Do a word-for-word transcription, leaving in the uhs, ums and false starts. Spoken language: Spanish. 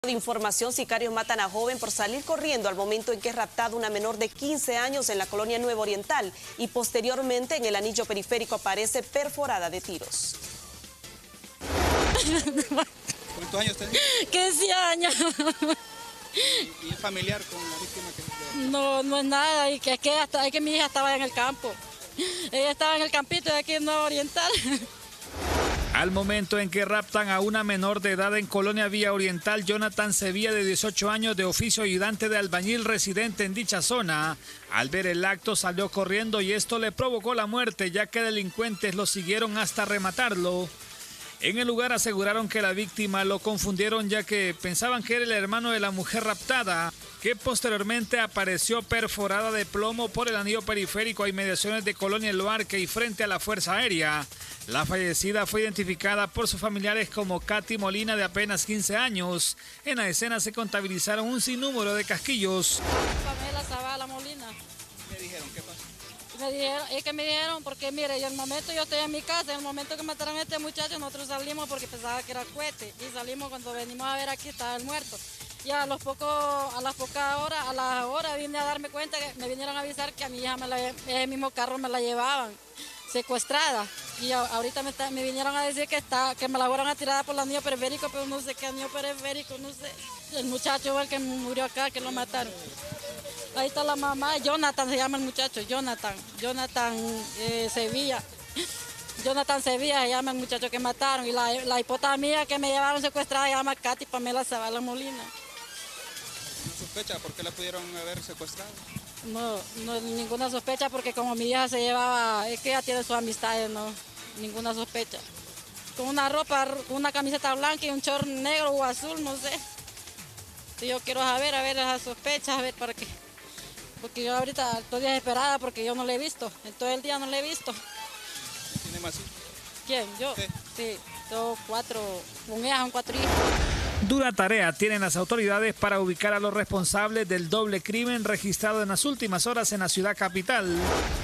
De información, sicarios matan a joven por salir corriendo al momento en que es raptada una menor de quince años en la colonia Nuevo Oriental y posteriormente en el anillo periférico aparece perforada de tiros. ¿Cuántos años tenía? quince años. ¿Y, y es familiar con la víctima? Que... No, no es nada, y que es que, hasta, es que mi hija estaba en el campo. Ella estaba en el campito de aquí en Nuevo Oriental. Al momento en que raptan a una menor de edad en Colonia Vía Oriental, Jonathan Sevilla, de dieciocho años, de oficio ayudante de albañil residente en dicha zona, al ver el acto salió corriendo y esto le provocó la muerte, ya que delincuentes lo siguieron hasta rematarlo. En el lugar aseguraron que la víctima lo confundieron ya que pensaban que era el hermano de la mujer raptada, que posteriormente apareció perforada de plomo por el anillo periférico a inmediaciones de Colonia El Luarque y frente a la Fuerza Aérea. La fallecida fue identificada por sus familiares como Katy Molina, de apenas quince años. En la escena se contabilizaron un sinnúmero de casquillos. Pamela Zavala Molina. ¿Qué dijeron? ¿Qué pasó? Me dijeron, es que me dijeron, porque mire, en el momento yo estoy en mi casa, en el momento que mataron a este muchacho, nosotros salimos porque pensaba que era cohete, y salimos cuando venimos a ver aquí estaba el muerto. Y a los pocos, a las pocas horas, a las horas vine a darme cuenta que me vinieron a avisar que a mi hija me la, ese mismo carro me la llevaban secuestrada. Y a, ahorita me, está, me vinieron a decir que está, que me la fueron a tirar por el anillo periférico, pero no sé qué anillo periférico, no sé. El muchacho fue el que murió acá, que lo mataron. Ahí está la mamá, Jonathan se llama el muchacho, Jonathan, Jonathan eh, Sevilla. Jonathan Sevilla se llama el muchacho que mataron, y la, la hipota mía que me llevaron secuestrada se llama Katy Pamela Zavala Molina. ¿No sospecha por qué la pudieron haber secuestrado? No, no, ninguna sospecha, porque como mi hija se llevaba, es que ella tiene sus amistades, no, ninguna sospecha. Con una ropa, con una camiseta blanca y un short negro o azul, no sé. Yo quiero saber, a ver esas sospechas, a ver para qué. Porque yo ahorita estoy desesperada porque yo no le he visto, en todo el día no le he visto. ¿Tiene más hijos? ¿Quién? ¿Yo? Sí. Sí, tengo cuatro, con ella son cuatro hijos. Dura tarea tienen las autoridades para ubicar a los responsables del doble crimen registrado en las últimas horas en la ciudad capital.